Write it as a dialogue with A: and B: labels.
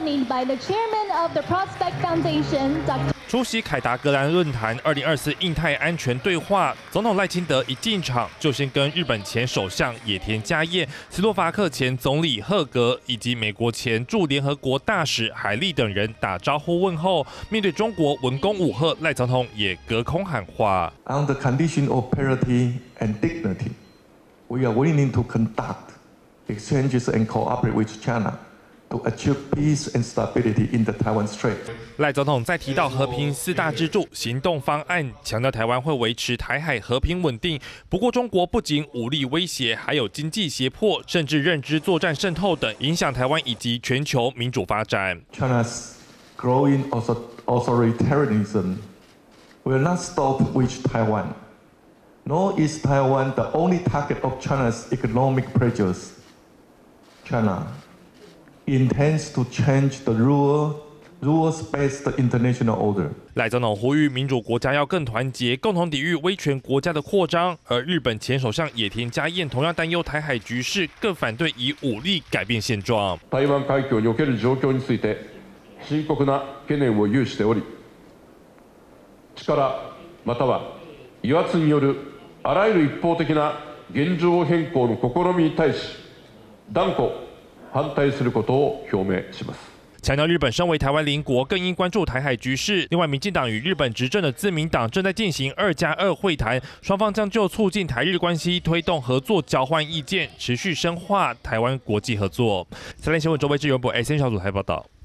A: accompanied by the chairman of the Prospect Foundation, Dr.
B: 出席凯达格兰论坛2024印太安全对话，总统赖清德一进场就先跟日本前首相野田佳彦、斯洛伐克前总理赫格以及美国前驻联合国大使海利等人打招呼问候。面对中国文攻武吓，赖总统也隔空喊话
C: ：On the condition of parity and dignity, we are willing to conduct exchanges and cooperate with China to achieve peace and stability in the Taiwan Strait.
B: 赖总统在提到和平4大支柱行动方案，强调台湾会维持台海和平稳定。不过，中国不仅武力威胁，还有经济胁迫，甚至认知作战渗透等，影响台湾以及全球民主发展。
C: China's growing authoritarianism will not stop with Taiwan, nor is Taiwan the only target of China's economic pressures. China intends to change the rules-based international order.
B: 赖总统呼吁民主国家要更团结，共同抵御威权国家的扩張。而日本前首相野田佳彦同樣擔憂台海局勢，更反對以武力改變現狀。
D: 台灣海峡における狀況について深刻な懸念を有しており、力または威圧によるあらゆる一方的な現状変更の試みに対し、断固反対することを表明します。
B: 强调日本身为台湾邻国，更应关注台海局势。另外，民进党与日本执政的自民党正在进行2+2会谈，双方将就促进台日关系、推动合作、交换意见，持续深化台湾国际合作。3立新闻周威志、袁博 SN 小组台报道。